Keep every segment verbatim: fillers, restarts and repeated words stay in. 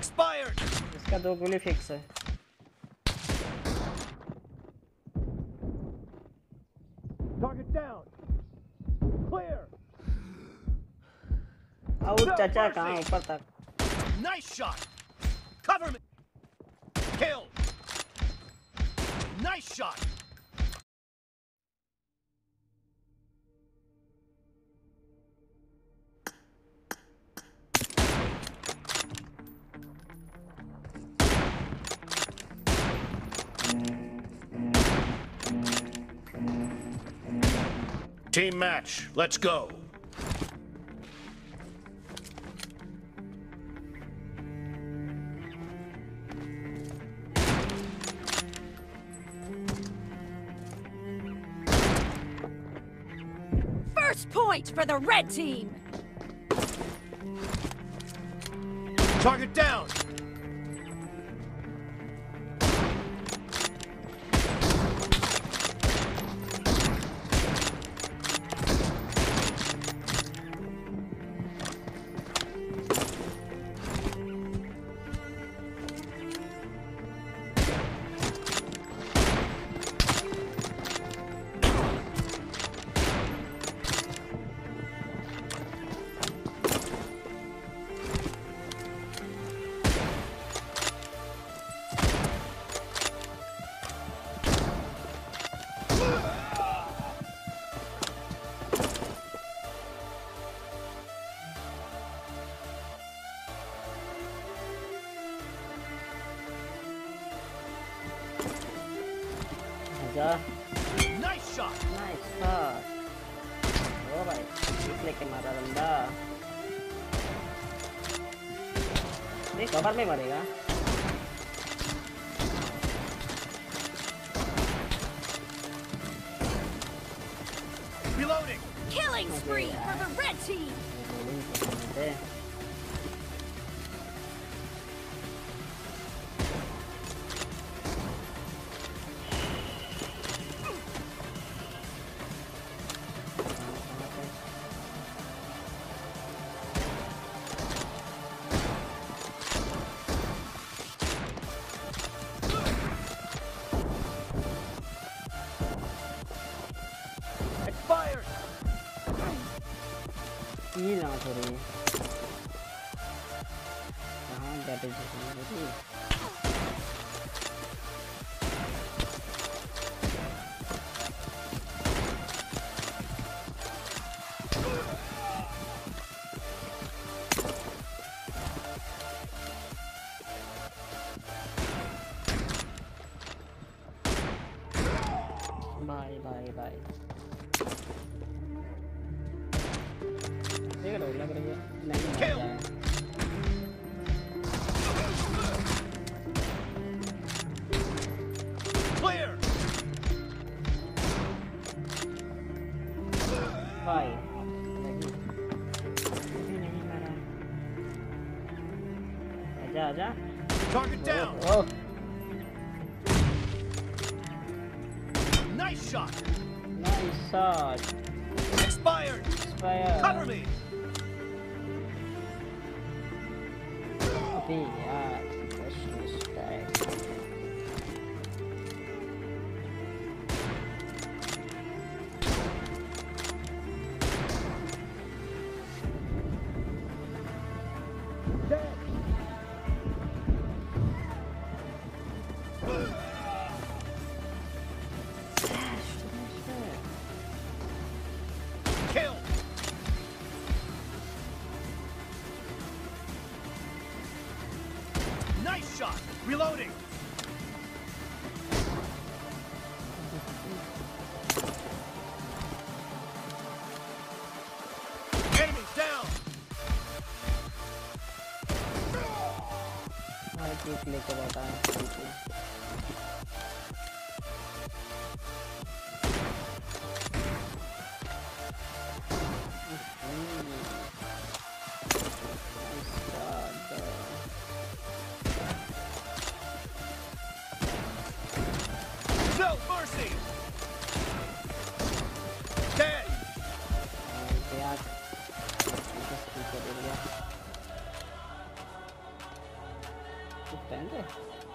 Expired. इसका दो गोली फिक्स है। Target down. Clear. आउट चाचा कहाँ ऊपर तक। Nice shot. Cover me. Kill. Nice shot. Team match. Let's go. First point for the red team. Target down. Nice shot. Nice shot. ओ भाई एक लेके मारा बंदा। नहीं कवर में मरेगा। Reloading. Killing spree for the red team. Expired. ये ना थोड़ी कहाँ जाते जाते बाय बाय बाय देख लो लग रही है नहीं Kill. Clear. बाय नहीं नहीं मारा आजा आजा Target down. Oh Nice shot. Nice shot Expired. Fire Cover me. अभी यार distract Dead. Kill. Nice shot. Reloading. Enemies down. भाई केक लेके बैठा है No mercy. Dead. यार stand है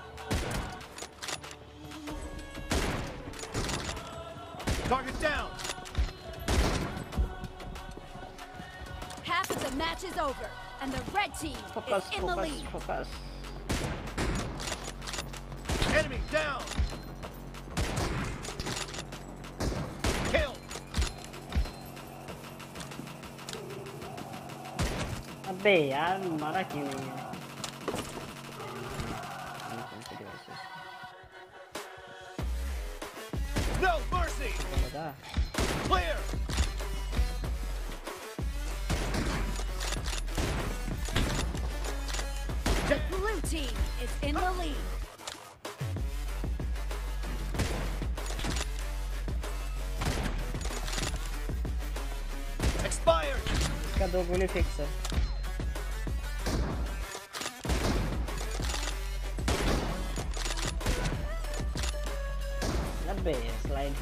Target down. Half of the match is over, and the red team focus is in the focus lead. focus Enemy down. Kill. अबे यार मारा क्यों नहीं है No mercy. बता Clear. The blue team is in the lead. Expired. इसका दो गोली फिक्स है अबे slide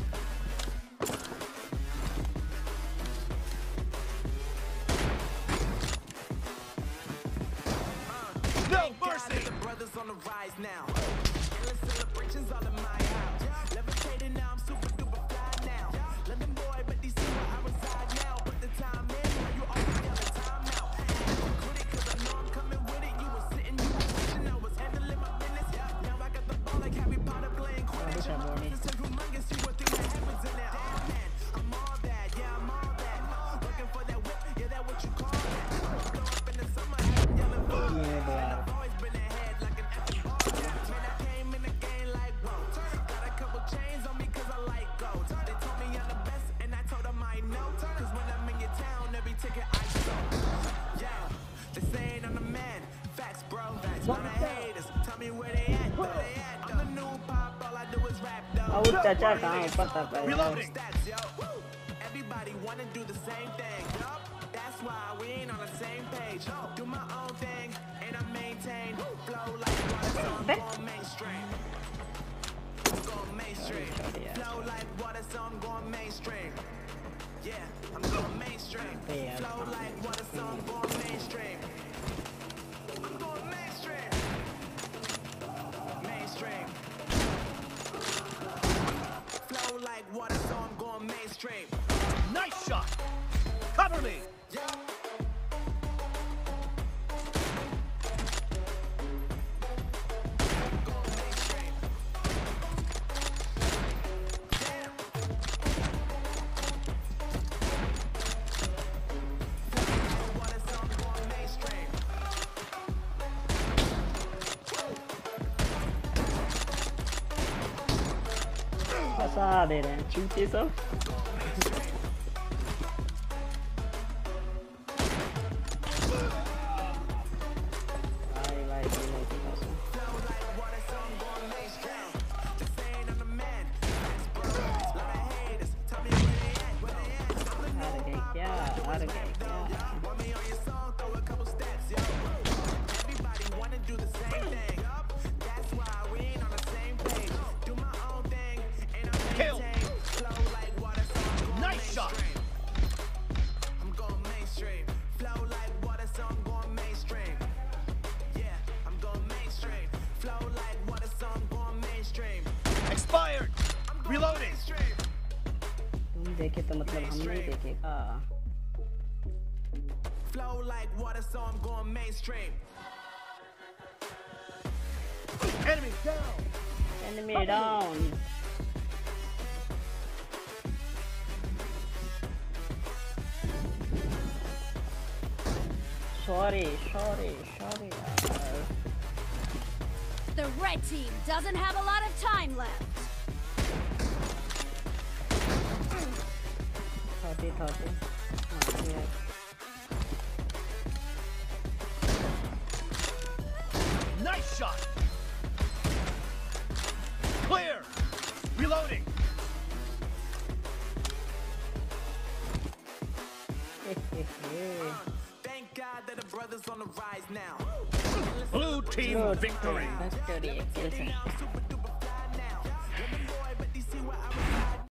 No mercy. The brothers on the rise now. Endless celebrations all in my house. Levitating now, I'm super duper fly now. London boy, but they see where I reside now. Put the time in, while you always yell the time out. Quit it, cause I know I'm coming with it. You were sitting, you were wishing I was handling my business. Now I got the ball like Harry Potter playing Quidditch. This is humongous, you would think that happens in there. Damn man, I'm all that, yeah, I'm all that. Looking for that whip, yeah, that what you call that. Blow up in the summer, I'm yelling for मेरे दो यार always been ahead like an effing ball. Man, I came in the game like whoa. Got a couple chains on me cause I like gold. They told me I'm the best and I told them I know. Cause when I'm in your town, every ticket I sold. Yeah, they saying I'm the man. Facts, bro. Facts. Lot of haters. Tell me where they at, where they at. I'm the new pop, all I do is rap though. Out चाचा कहाँ ऊपर था पहले Reloading. Stats, yo. Woo. Everybody wanna do the same thing. Yup. That's why we ain't on the same page. Do my own thing and I maintain. Flow like water, so I'm going mainstream. I'm going mainstream. Flow like water, so I'm going mainstream. Yeah, I'm going mainstream. Flow like water, so I'm going mainstream. I'm going mainstream. Mainstream. Flow like water, so I'm going mainstream. Nice shot. Cover me. Yeah. Going mainstream. Damn. Water, so I'm going mainstream. फंसा दे रहे हैं चूते सब भाई भाई ये नहीं पता सो Flow like water, so I'm going mainstream. They saying I'm the man. Facts, bro. Lot of haters. Tell me where they at, where they at. I'm the हार गए क्या हार गए क्या Want me on your song, throw a couple steps, yo. Everybody wanna do the same thing. Yup, that's why we ain't on the same page. Do my own thing, and I Kill. maintain. Flow like water, so I'm going Nice shot. mainstream. I'm going mainstream. Flow like water, so I'm going mainstream. Yeah, I'm going mainstream. Flow like water, so I'm going mainstream. Expired. I'm going Reloading. mainstream. तुम देखे तो मतलब हम नहीं देखेगा Flow like water, so I'm going mainstream. Enemy down. enemy down sorry sorry sorry यार The red team doesn't have a lot of time left. thirty thirty Nice shot. Clear. Reloading. Thank God that the brothers on the rise now. Blue team Good. victory. Victory, excellent. Super